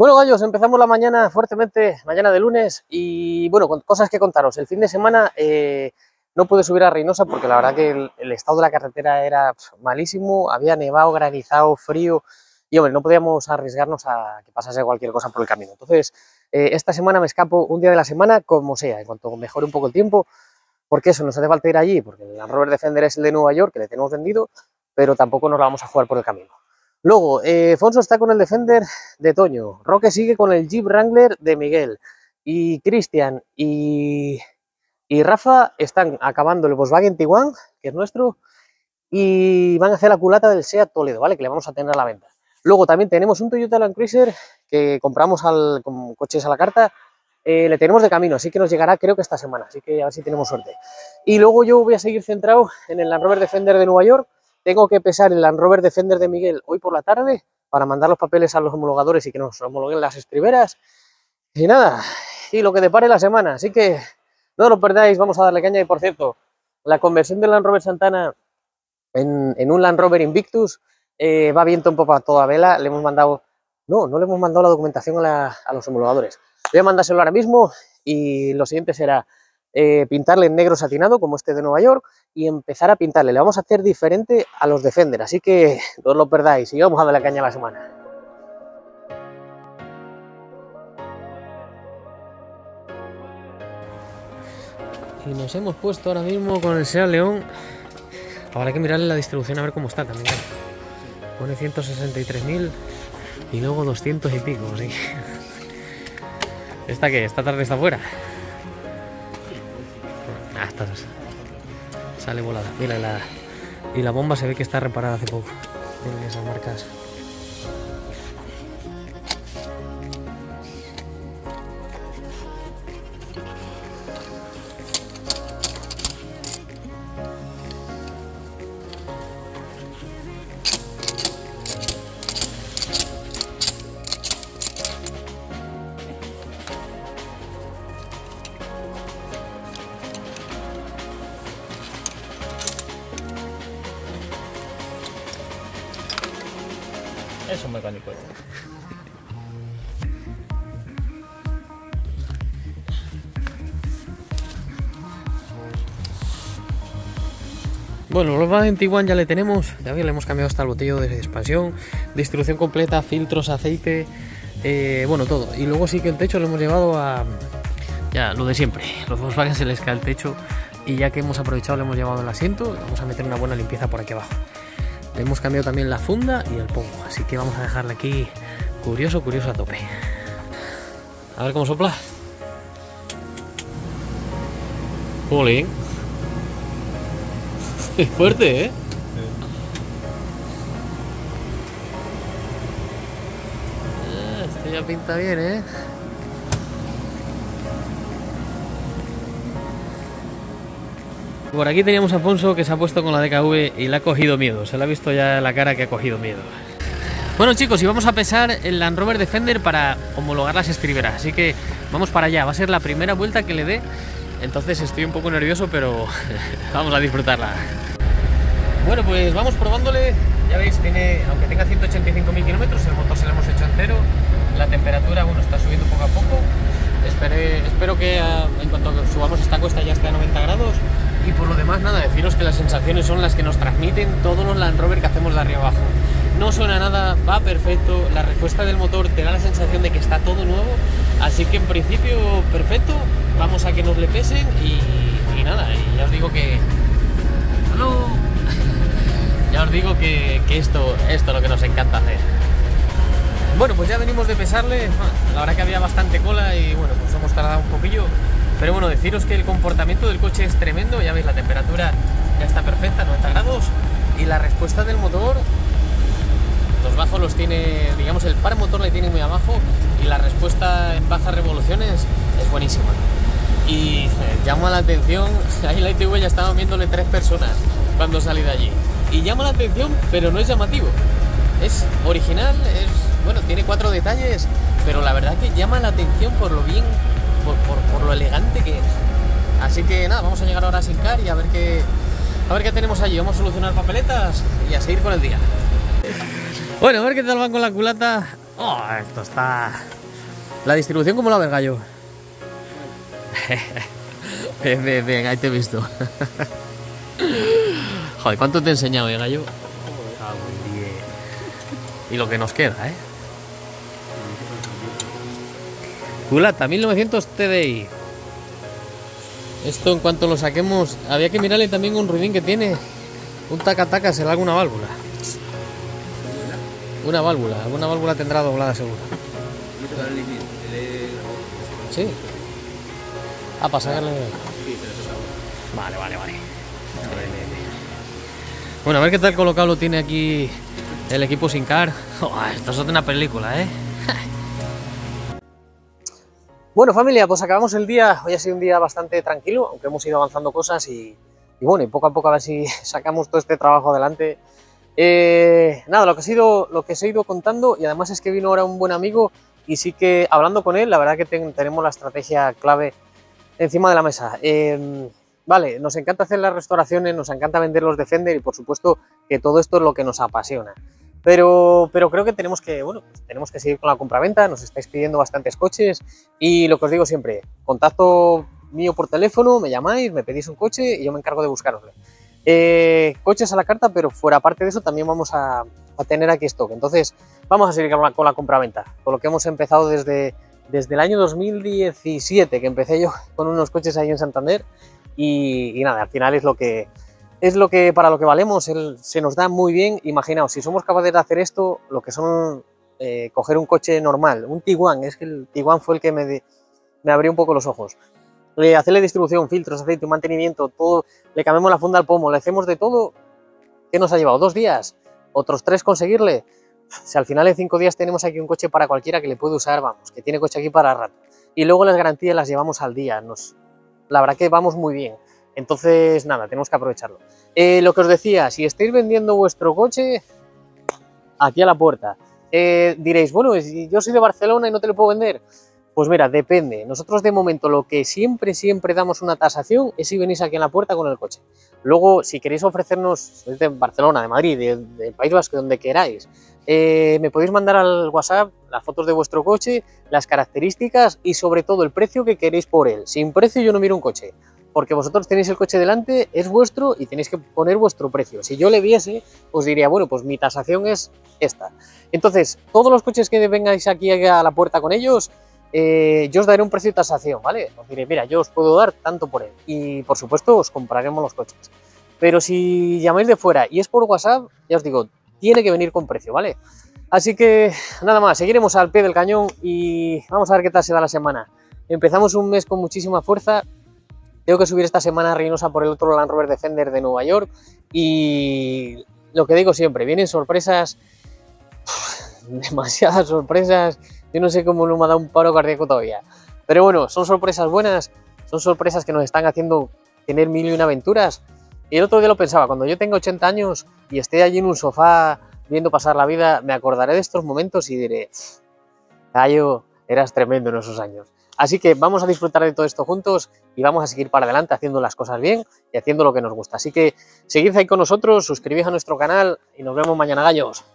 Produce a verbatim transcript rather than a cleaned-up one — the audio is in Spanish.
Bueno, gallos, empezamos la mañana fuertemente, mañana de lunes, y bueno, con cosas que contaros. El fin de semana eh, no pude subir a Reynosa porque la verdad que el, el estado de la carretera era pff, malísimo, había nevado, granizado, frío, y hombre, no podíamos arriesgarnos a que pasase cualquier cosa por el camino. Entonces, eh, esta semana me escapo un día de la semana, como sea, en cuanto mejore un poco el tiempo, porque eso, nos hace falta ir allí, porque el Land Rover Defender es el de Nueva York, que le tenemos vendido, pero tampoco nos la vamos a jugar por el camino. Luego, eh, Fonso está con el Defender de Toño, Roque sigue con el Jeep Wrangler de Miguel, y Cristian y, y Rafa están acabando el Volkswagen Tiguan, que es nuestro, y van a hacer la culata del Seat Toledo, ¿vale? Que le vamos a tener a la venta. Luego también tenemos un Toyota Land Cruiser que compramos al, con coches a la carta, eh, le tenemos de camino, así que nos llegará creo que esta semana, así que a ver si tenemos suerte. Y luego yo voy a seguir centrado en el Land Rover Defender de Nueva York. Tengo que pesar el Land Rover Defender de Miguel hoy por la tarde para mandar los papeles a los homologadores y que nos homologuen las estriberas. Y nada, y lo que depare la semana. Así que no lo perdáis, vamos a darle caña. Y por cierto, la conversión del Land Rover Santana en, en un Land Rover Invictus eh, va viento en popa a toda vela. Le hemos mandado, no, no le hemos mandado la documentación a, la, a los homologadores. Voy a mandárselo ahora mismo y lo siguiente será eh, pintarle en negro satinado como este de Nueva York y empezar a pintarle. Le vamos a hacer diferente a los Defender, así que no os lo perdáis y vamos a darle caña a la semana. Y nos hemos puesto ahora mismo con el Seat León. Ahora hay que mirarle la distribución a ver cómo está también. Pone ciento sesenta y tres mil y luego doscientos y pico, así. ¿Esta qué? ¿Esta tarde está fuera? Ah, está, sale volada. Mira, la, y la bomba se ve que está reparada hace poco. Miren esas marcas. Es un mecánico. Bueno, los Volkswagen Tiguan ya le tenemos, ya le hemos cambiado hasta el botello de expansión, distribución completa, filtros, aceite, eh, bueno, todo. Y luego sí que el techo lo hemos llevado a, ya, lo de siempre, los Volkswagen se les cae el techo y ya que hemos aprovechado le hemos llevado el asiento, vamos a meter una buena limpieza por aquí abajo. Le hemos cambiado también la funda y el pomo, así que vamos a dejarle aquí curioso, curioso a tope. A ver cómo sopla. Jolín. Es fuerte, ¿eh? Ah, esto ya pinta bien, ¿eh? Por aquí teníamos a Afonso que se ha puesto con la D K V y le ha cogido miedo. Se le ha visto ya en la cara que ha cogido miedo. Bueno, chicos, y vamos a pesar el Land Rover Defender para homologar las estriberas. Así que vamos para allá. Va a ser la primera vuelta que le dé. Entonces estoy un poco nervioso, pero vamos a disfrutarla. Bueno, pues vamos probándole. Ya veis, tiene, aunque tenga ciento ochenta y cinco mil kilómetros, el motor se lo hemos hecho entero. La temperatura, bueno, está subiendo poco a poco. Esperé, espero que uh, en cuanto subamos esta cuesta ya esté a noventa grados. Y por lo demás, nada, deciros que las sensaciones son las que nos transmiten todos los Land Rover que hacemos de arriba abajo. No suena nada, va perfecto, la respuesta del motor te da la sensación de que está todo nuevo, así que en principio perfecto, vamos a que nos le pesen y, y nada, y ya os digo que... ¡Aló! Ya os digo que, que esto, esto es lo que nos encanta hacer. Bueno, pues ya venimos de pesarle, la verdad que había bastante cola y bueno, pues hemos tardado un poquillo. Pero bueno, deciros que el comportamiento del coche es tremendo, ya veis la temperatura ya está perfecta, noventa grados, y la respuesta del motor, los bajos los tiene, digamos el par motor le tiene muy abajo y la respuesta en bajas revoluciones es buenísima. Y eh, llama la atención, ahí la I T V ya estaban viéndole tres personas cuando salí de allí. Y llama la atención, pero no es llamativo, es original, es bueno, tiene cuatro detalles, pero la verdad que llama la atención por lo bien... Por, por, por lo elegante que es. Así que nada, vamos a llegar ahora a Sincar y a ver qué a ver qué tenemos allí. Vamos a solucionar papeletas y a seguir con el día. Bueno, a ver qué tal van con la culata. Oh, esto está... La distribución, ¿cómo la ves, Gallo? Bien, bien, bien, ahí te he visto. Joder, ¿cuánto te he enseñado, eh, Gallo? Ah, muy bien. Y lo que nos queda, ¿eh? Culata, mil novecientos T D I. Esto, en cuanto lo saquemos, había que mirarle también un ruidín que tiene. Un taca-taca, se le haga una válvula. Una válvula, alguna válvula tendrá doblada seguro. Sí. Ah, para sacarle. Vale, vale, vale. Bueno, a ver qué tal colocado lo tiene aquí el equipo Sincar. Oh, esto es otra película, ¿eh? Bueno, familia, pues acabamos el día. Hoy ha sido un día bastante tranquilo, aunque hemos ido avanzando cosas y, y bueno, y poco a poco a ver si sacamos todo este trabajo adelante. Eh, nada, lo que, ha sido, lo que os he ido contando, y además es que vino ahora un buen amigo y sí que hablando con él, la verdad que ten, tenemos la estrategia clave encima de la mesa. Eh, vale, nos encanta hacer las restauraciones, nos encanta vender los Defender y por supuesto que todo esto es lo que nos apasiona. Pero, pero creo que tenemos que, bueno, pues tenemos que seguir con la compraventa, nos estáis pidiendo bastantes coches y lo que os digo siempre, contacto mío por teléfono, me llamáis, me pedís un coche y yo me encargo de buscarosle. Eh, coches a la carta, pero fuera parte de eso también vamos a, a tener aquí stock. Entonces vamos a seguir con la, con la compraventa, con lo que hemos empezado desde, desde el año dos mil diecisiete, que empecé yo con unos coches ahí en Santander y, y nada, al final es lo que... Es lo que para lo que valemos, el, se nos da muy bien. Imaginaos, si somos capaces de hacer esto, lo que son eh, coger un coche normal, un Tiguan, es que el Tiguan fue el que me, de, me abrió un poco los ojos. Eh, hacerle distribución, filtros, aceite, mantenimiento, todo, le cambiamos la funda al pomo, le hacemos de todo. ¿Qué nos ha llevado? ¿Dos días? ¿Otros tres conseguirle? Si al final en cinco días tenemos aquí un coche para cualquiera que le puede usar, vamos, que tiene coche aquí para rato. Y luego las garantías las llevamos al día, nos, la verdad que vamos muy bien. Entonces, nada, tenemos que aprovecharlo. Eh, lo que os decía, si estáis vendiendo vuestro coche, aquí a la puerta. Eh, diréis, bueno, yo soy de Barcelona y no te lo puedo vender. Pues mira, depende. Nosotros de momento lo que siempre, siempre damos una tasación es si venís aquí a la puerta con el coche. Luego, si queréis ofrecernos de Barcelona, de Madrid, del de País Vasco, donde queráis, eh, me podéis mandar al WhatsApp las fotos de vuestro coche, las características y sobre todo el precio que queréis por él. Sin precio yo no miro un coche, porque vosotros tenéis el coche delante, es vuestro y tenéis que poner vuestro precio. Si yo le viese, os diría, bueno, pues mi tasación es esta. Entonces, todos los coches que vengáis aquí a la puerta con ellos, eh, yo os daré un precio de tasación, ¿vale? Os diré, mira, yo os puedo dar tanto por él. Y, por supuesto, os compraremos los coches. Pero si llamáis de fuera y es por WhatsApp, ya os digo, tiene que venir con precio, ¿vale? Así que, nada más, seguiremos al pie del cañón y vamos a ver qué tal se da la semana. Empezamos un mes con muchísima fuerza. Tengo que subir esta semana a Reynosa por el otro Land Rover Defender de Nueva York y lo que digo siempre, vienen sorpresas, demasiadas sorpresas, yo no sé cómo no me ha dado un paro cardíaco todavía, pero bueno, son sorpresas buenas, son sorpresas que nos están haciendo tener mil y una aventuras. Y el otro día lo pensaba, cuando yo tenga ochenta años y esté allí en un sofá viendo pasar la vida, me acordaré de estos momentos y diré, Gallo, eras tremendo en esos años. Así que vamos a disfrutar de todo esto juntos y vamos a seguir para adelante haciendo las cosas bien y haciendo lo que nos gusta. Así que seguid ahí con nosotros, suscribís a nuestro canal y nos vemos mañana, gallos.